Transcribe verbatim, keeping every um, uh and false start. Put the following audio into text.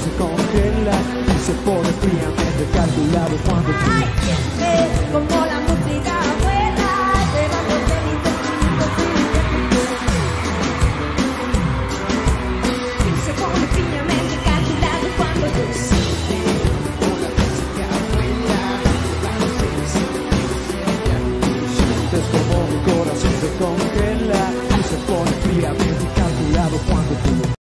se congela y se pone fríamente calculado cuando tú. Ay, siente como la música vuela, llevándote mi sentimiento y se pone fríamente calculado cuando tú. Sientes como mi corazón se congela y se pone